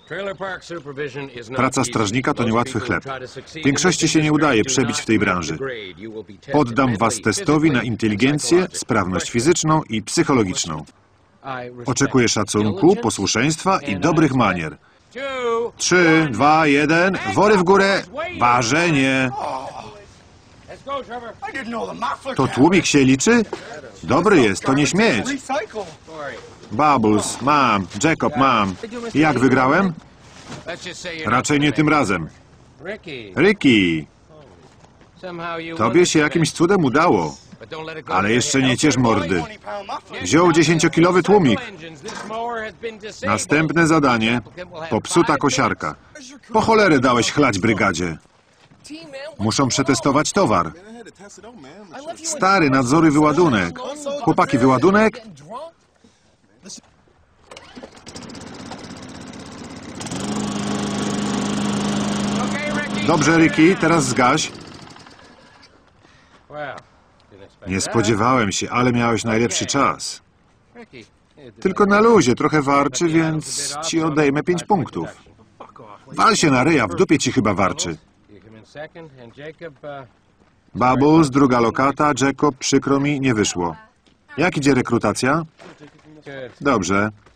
Praca strażnika to niełatwy chleb. Większości się nie udaje przebić w tej branży. Poddam was testowi na inteligencję, sprawność fizyczną i psychologiczną. Oczekuję szacunku, posłuszeństwa i dobrych manier. 3, 2, 1, wory w górę, ważenie. To tłumik się liczy? Dobry jest, to nie śmieć. Bubbles, mam. Jacob, mam. Jak wygrałem? Raczej nie tym razem. Ricky, tobie się jakimś cudem udało. Ale jeszcze nie ciesz mordy. Wziął 10-kilowy tłumik. Następne zadanie. Popsuta kosiarka. Po cholerę dałeś chlać brygadzie. Muszą przetestować towar. Stary, nadzoruj wyładunek. Chłopaki, wyładunek? Dobrze, Ricky, teraz zgaś. Nie spodziewałem się, ale miałeś najlepszy czas. Tylko na luzie, trochę warczy, więc ci odejmę 5 punktów. Wal się na ryja, w dupie ci chyba warczy. Bubbles, druga lokata, Jacob, przykro mi, nie wyszło. Jak idzie rekrutacja? Dobrze.